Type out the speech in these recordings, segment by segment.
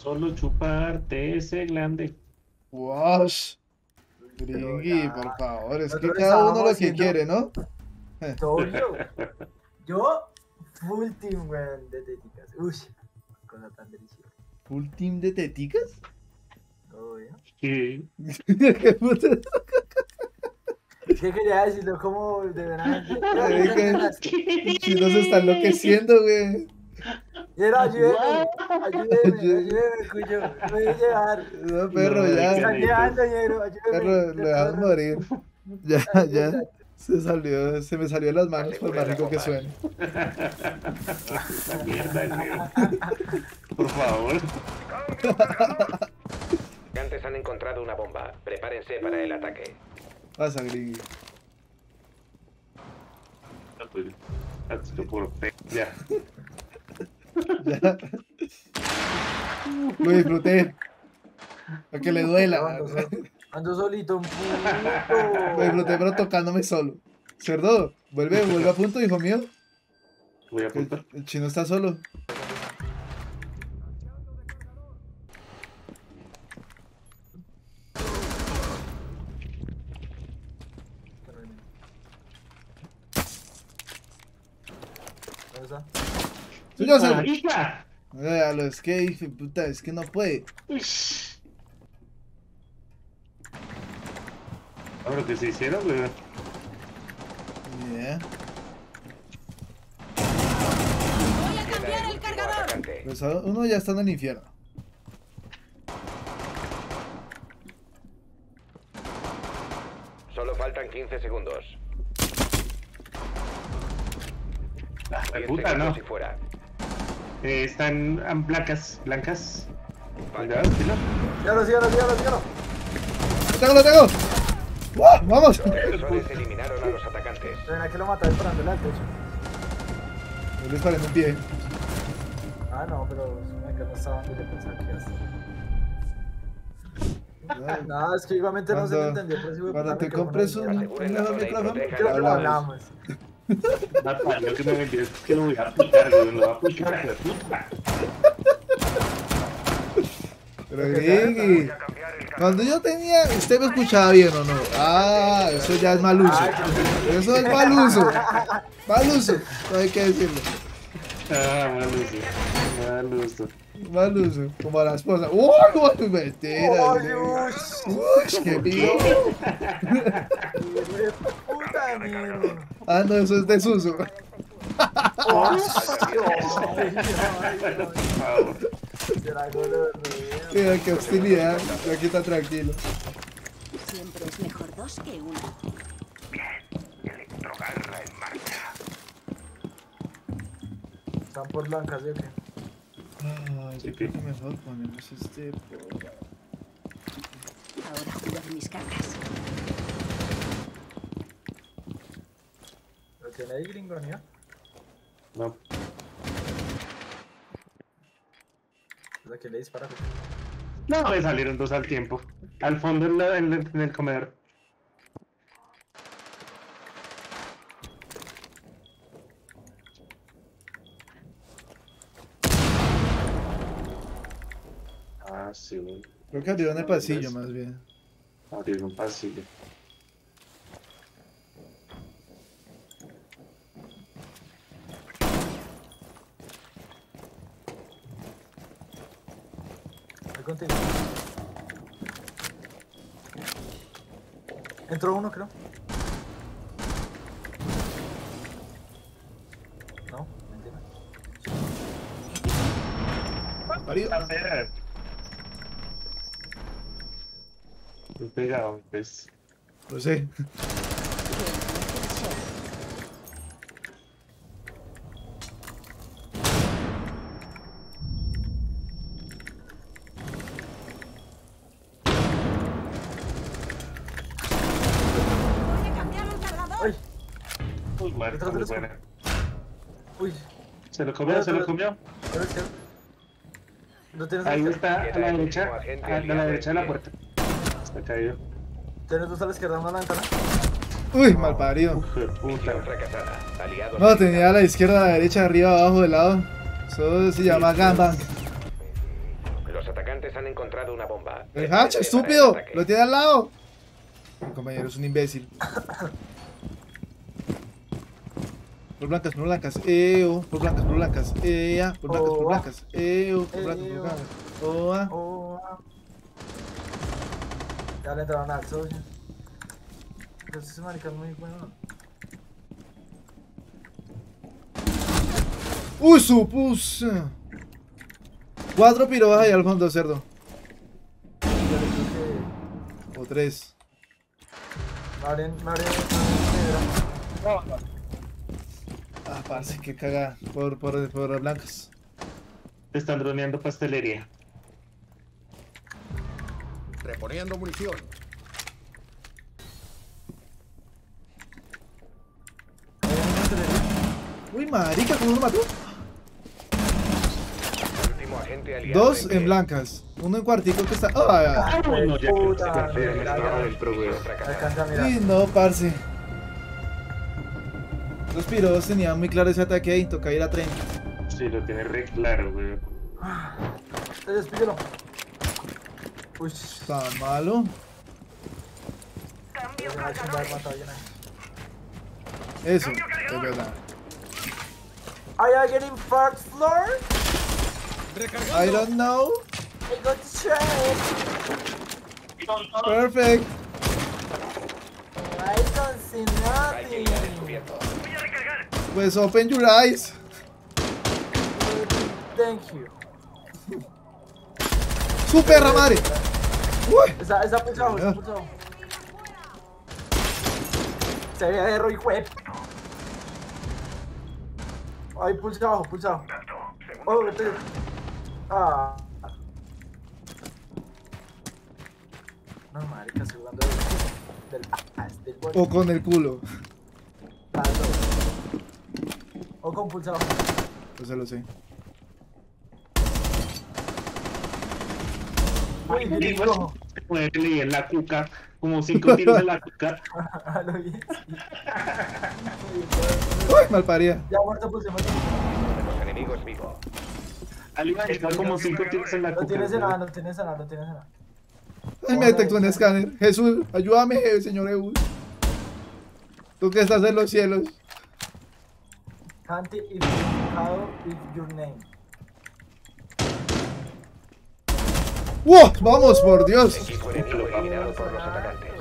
Solo chuparte ese glande. Wash. Pero Gringui, ya. por favor, es que Nosotros cada uno estábamos lo que haciendo- quiere, ¿no? Obvio. Yo, full team, weón, de teticas. Uy, cosa tan deliciosa. ¿Full team de teticas? Obvio. Sí. ¿Qué puta? Es que quería decirlo como de verdad. Marica, Chino se está enloqueciendo, güey. Ayúdeme, ayúdeme, Ayúdeme. ayúdeme, cuyo. Me voy a llevar. No, perro, No, Me ya. están llevando, negro, ayúdeme. Perro, lo dejas morir. Ya, ya. Ayuda. Se me salió de las manos por más rico que suene. Esa mierda, negro. Por favor. Antes han encontrado una bomba. Prepárense para el ataque. Pasa, Gringui. Ya. Ya. Lo disfruté. A que le duela. Ando solito, un Lo disfruté, pero tocándome solo. Cerdo, vuelve a punto, hijo mío. Voy a apuntar. El chino está solo. ¿Dónde está? Suyo, Cerdo. ¡Marica! Véalo, es que, hijo de puta, es que no puede. Ahora que se hicieron, güey. Yeah. Voy a cambiar el cargador. Atacante. Pues uno ya está en el infierno. Solo faltan 15 segundos. La 10 puta, segundos ¿no? y fuera. Están blancas. Blancas. Falta. Cuidado, filo. Sígalo. ¡Lo tengo! ¡Wow! ¡Vamos! Los agresores eliminaron a los atacantes. Ven, aquí lo mata disparándole al techo. No les parece un pie. Ah, no, pero acá no estaba donde yo pensaba que iba a estar. No, es que igualmente no se me entendió. Por eso iba a Cuando poner te micrófono compres de un mierda. Aseguren la mejor zona y micrófono, protejan Creo que lo hablamos. hablamos. Lo que me vendió es que lo voy a aplicar, güey. Lo voy a aplicar, güey. Puta. Pero Gringui, cuando yo tenía, ¿usted me escuchaba bien o no? Ah, eso ya es mal uso. Eso es mal uso. Mal uso, no hay que decirlo. Ah, mal uso. Mal uso. Mal uso, como a la esposa. ¡Uy, no! Mentira. ¡Uy, Uy, qué mío. puta mierda! Ah, no, eso es desuso. Por favor. Será gonorrea. Mira, qué hostilidad. Aquí está tranquilo. Siempre es mejor dos que uno. Electrogarra en marcha. ¿Están por blancas, ¿sí o qué? Ay, yo creo que mejor ponemos este por... Ahora jugar mis cartas. ¿Lo tiene ahí, gringo, no? No. ¿La que le dispara? No, me salieron dos al tiempo. Al fondo en el comedor. Ah, sí, güey. Creo que abrieron el pasillo más bien. Abrir un pasillo. Voy contigo. Entró uno, creo. No, mentira. Parido. Estoy pegado, pues. No sé. Voy a cambiar el cargador. ¡Ay! Uy, madre, Detrás de muy los- buena. ¡Uy! ¿Se lo comió? ¿Se lo comió? ¿Debe ser? ¿No tienes Ahí dos? está, a la derecha. A la derecha de la puerta. Está caído. ¿Tienes dos a la izquierda, una a la ventana? Uy, mal parido. Uf, de puta. Misión fracasada. Aliados No, tenía a la izquierda, a la derecha, arriba, abajo, de lado. Eso se llama gangbang. Los Atacantes han encontrado una bomba. El hacha, Prepárense para el estúpido. ataque. Lo tiene al lado. Mi compañero es un imbécil. Por blancas, por blancas. Por blancas, por blancas. Por blancas, por blancas. Por blancas, por blancas. Oh, ya le entraron al socio. Ese marica es muy bueno. Uy, su pusa. 4 pirobas ahí al fondo, cerdo. Yo le creo O 3. que me abren Ah, parce, que caga. Por las blancas. Te están droneando pastelería. Reponiendo munición. Uy, marica, ¿cómo lo mató? Último agente aliado 2 pie. en blancas. Uno en cuartico que está. Ah, Ah, bueno, ya que Puta, se me estaba adentro, güey. alcanza a mirar. uy, no, parce. Los piros tenían muy claro ese ataque ahí. Toca ir a tren. Sí, lo tiene re claro, güey. Despídelo. Uy, Está malo. Eso, es verdad. ¿Hay alguien en Fart Floor? I don't know. I got the train. Perfect. I don't see Hay que ir al nothing. descubierto. Pues open your eyes. Thank you. Su perra madre. Uy. Está pulsado, está pulsado. Se ve de Roy Web. Ay, pulsado, pulsado. Oh, vete. Ah. No, marica, estoy jugando del bol. O con el culo. O con pulsado. Pues se lo sé. Uy, Igual, rojo. ponerle en la cuca, como 5 tiros en la cuca. Lo vi. Uy, malparida. Ya muerto, pulse, muerto. Los enemigos vivos. Alguien está como 5 tiros en la No cuca. tienes nada, güey. no tienes nada, no tienes nada. Ay, me detectó un escáner. Jesús, ayúdame, señor Eus. Tú que estás en los cielos. Can't if how is your name. ¡Wow! Vamos, por Dios. Equipo enemigo eliminado por los atacantes.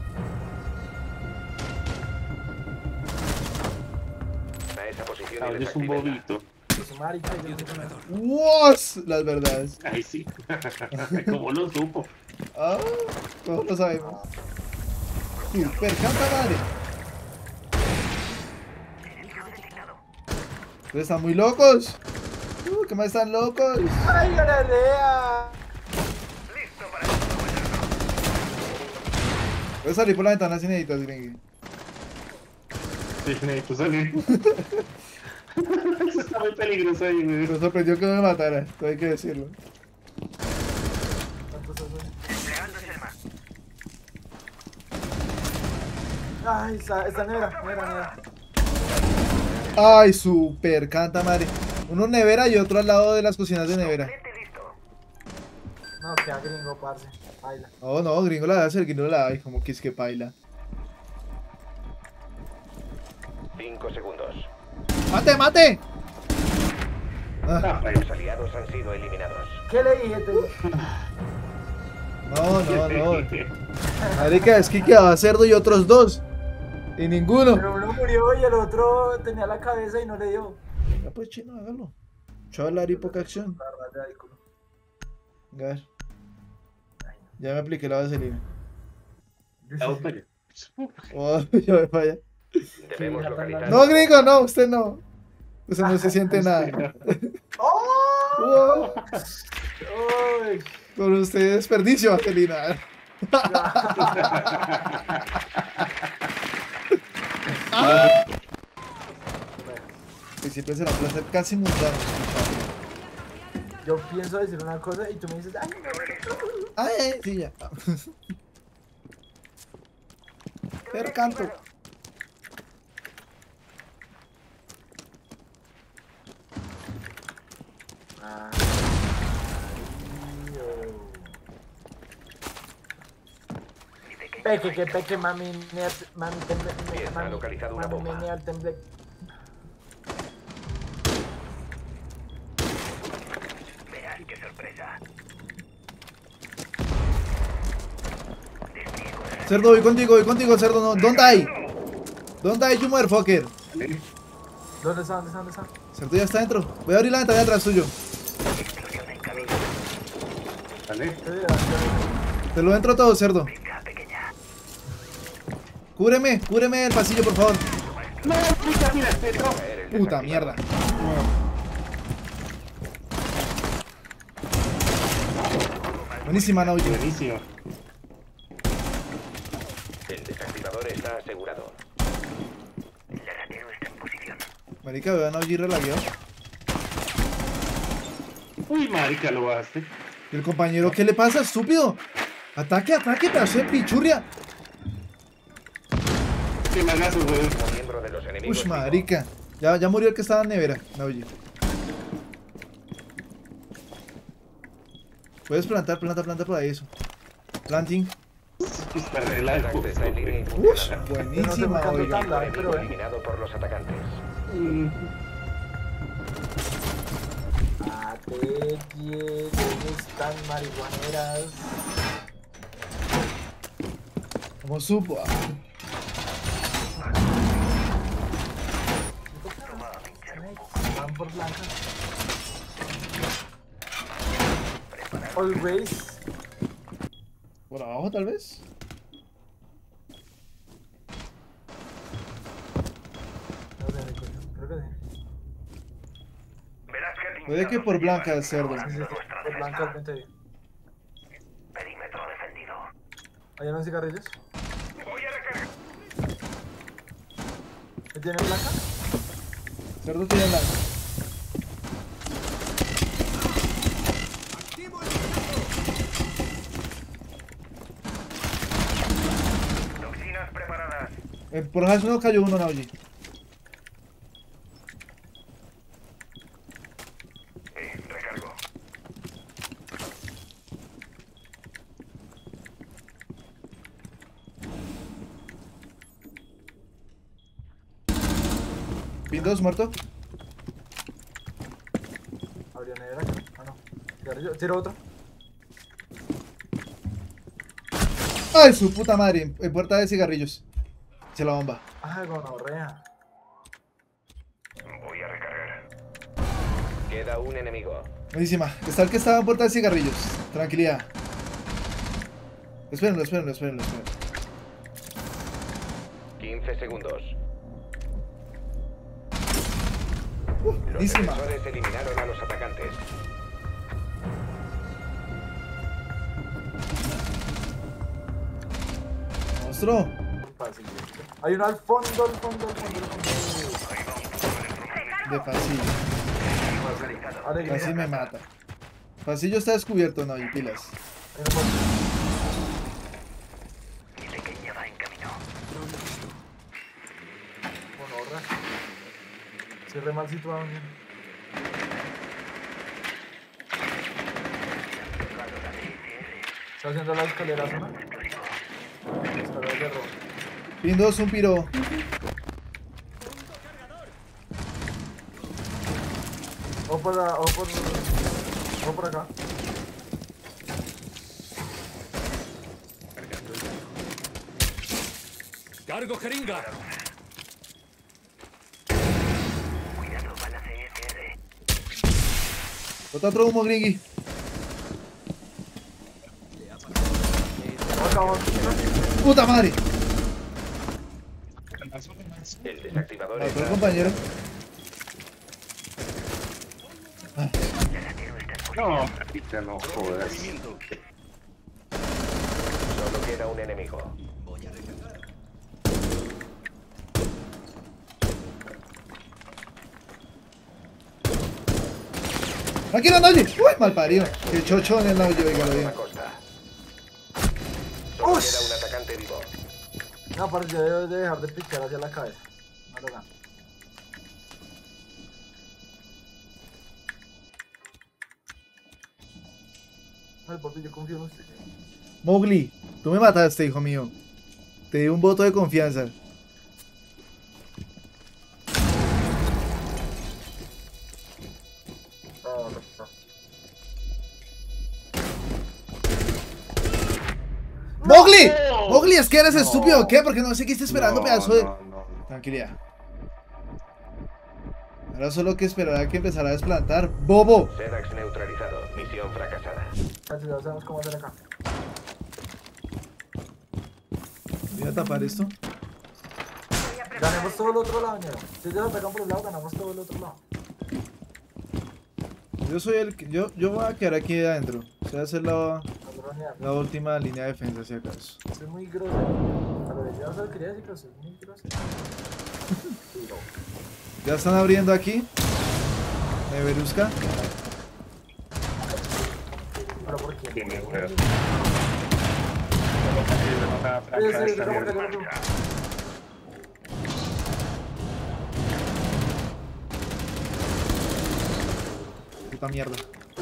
A esa posición Ah, y es un desactívenla. bobito. Su marica, yo ¡Was! Las verdades. Ay, sí. ¿Cómo lo supo? Ah, todos lo sabemos. Super canta madre. Ustedes están muy locos. ¿Qué más están locos? ¡Ay, Galilea! Voy a salir por la ventana si necesitas, Gringy. Sí, necesito salir. Eso está muy peligroso ahí, güey. Me sorprendió que no me matara, todo hay que decirlo. Ay, está nevera. Ay, super canta madre. Uno en nevera y otro al lado de las cocinas de nevera. No, queda gringo, parce. Baila. Oh, no, gringo la va a hacer, gringo la hay, como que es que paila. 5 segundos. ¡Mate, mate! Ah, Ah, ahí. Los aliados han sido eliminados. ¿Qué le dije? no. Marica, es que quedaba cerdo y otros dos. Y ninguno. Pero uno murió y el otro tenía la cabeza y no le dio. Ya pues, chino, hágalo. Chaval, y poca acción. La raya del culo. A ver. Ya me apliqué la vaselina. Ah, oye. Oh, ya me falla. Debemos Sí, localizar. No, gringo, no, usted no. Usted no se siente nada. ¡Oh! Wow, ¡Ay! con usted desperdicio, vaselina. Que siempre será un placer casi mundano. Yo pienso decir una cosa y tú me dices, ¡ay, no! Ay, sí, ya. Pero canto. Ay, Dios. que peque, mami, mami, Bien, ha localizado una bomba. menea el temble. Verás qué sorpresa. Cerdo, voy contigo, cerdo, no. Don't die. Don't die, you motherfucker. ¿Dónde está? ¿Dónde está? ¿Dónde está? Cerdo ya está dentro. Voy a abrir la ventana atrás tuyo. ¿Vale? Te lo entro todo, cerdo. Cúbreme el pasillo, por favor. No, puta, mira, no. Puta mierda. Buenísima, Nauji. Buenísimo. El desactivador está asegurado. Marica, veo a Nauji relagueado. Uy, marica, lo bajaste. ¿Y el compañero qué le pasa, estúpido? Ataque, pedazo de pichurria. Que me hagas, güey. Como miembro de los enemigos. Ush, marica. Ya murió el que estaba en nevera, Nauji. Puedes plantar por ahí eso. Planting. Disparé la del Contacto está en línea y Ush, funciona. buenísima, oiga. Enemigo eliminado por los atacantes. ¿Dónde están marihuaneras? ¿Cómo supo? Van por blanca. Always. ¿Por abajo, tal vez? Creo que sí. Puede que por blanca, cerdo. Sí, por blanca al frente ahí. Perímetro defendido. ¿Hay unos cigarrillos? ¿Me tiene blanca? Cerdo tiene blanca. Toxinas preparadas. Por Hash no cayó uno, Nauji. Recargo. Pin 2 muerto. Abrió nevera. Ah, no. Cigarrillo. Tiro otro. ¡Ay, su puta madre! En puerta de cigarrillos. Se la bomba. Ah, gonorrea. Voy a recargar. Queda un enemigo. Buenísima. Está el que estaba en puerta de cigarrillos. Tranquilidad. Espérenlo. 15 segundos. Los Buenísima. defensores eliminaron a los atacantes. Monstruo. Fácil. Hay uno al fondo. De pasillo. Ahora Casi me mata. Pasillo está descubierto, no, y pilas. Gonorrea. Cierre mal situado. ¿Está haciendo la escalera zona? Escalera de rojo. Pin 2, un piro. O por acá. ¡Cargo jeringa! Bota otro humo, gringui. ¡Puta madre! El desactivador Mató al está... compañero. No, marica, no jodas. Solo queda un enemigo. Tranquilo, Nauji. Uy, mal parido. Qué chochón el Nauji, oiga, lo La digo. costa. Solo queda un atacante vivo. No, pero yo debo de dejar de picar hacia la cabeza. No lo gano. Ay, papi, yo confío en usted. Mowgli, tú me mataste, hijo mío. Te di un voto de confianza. ¡Mowgli! ¡Mowgli, es que eres estúpido o qué! Porque no seguiste esperando, pedazo de... No. Tranquilidad. Ahora solo que esperar a que empezara a desplantar. ¡Bobo! Sedax neutralizado. Misión fracasada. Casi ya sabemos cómo hacer acá. Voy a tapar esto. Ganemos todo el otro lado, ñero. Si ellos atacan por un lado, ganamos todo el otro lado. Yo soy el que... Yo voy a quedar aquí adentro. Voy a hacer la No, última línea de defensa, si acaso. soy muy grosero. A lo que yo no solo quería decir que soy muy grosero. Ya están abriendo aquí. Neverusca. ¿Pero por qué? Tiene huevos. Sí, ¿cómo que no? Puta mierda.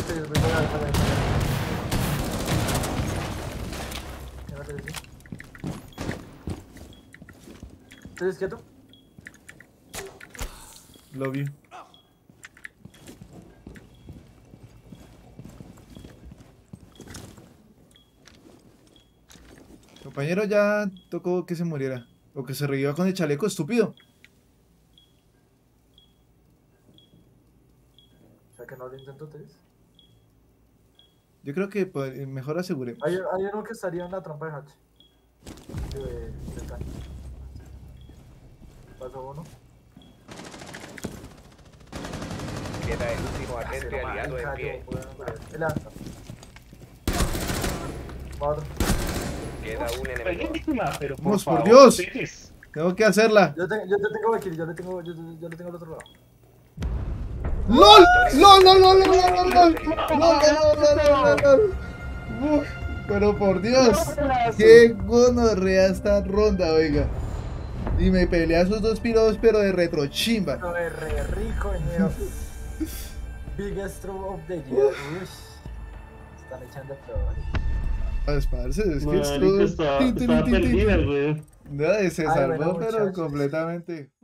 ¿Estás quieto? Love you. Compañero, ya tocó que se muriera. O que se reviva con el chaleco, estúpido. O sea que no lo intento, ¿te ves? Yo creo que mejor aseguremos. Hay uno que estaría en la trampa de Hatch. De tal. Pasó uno. Queda el último agente aliado en pie. El lanza. Va otro. Queda un enemigo. Pero Vamos, por favor, Dios. dejes. Tengo que hacerla. Yo te tengo aquí, yo le tengo al otro lado. ¡LOL! ¡LOL, LOL, LOL, LOL, LOL, LOL! ¡LOL, LOL! Uf, pero por Dios, qué gonorrea esta ronda, oiga. Y me pelea esos dos piros, pero de retrochimba. No, es re rico, ñero. Biggest throw of the year. Uy. Están echando flores. A despararse, es que Marica, esto... estaba perdida, güey. Nada, se Ay, salvó, bueno, pero muchachos. completamente.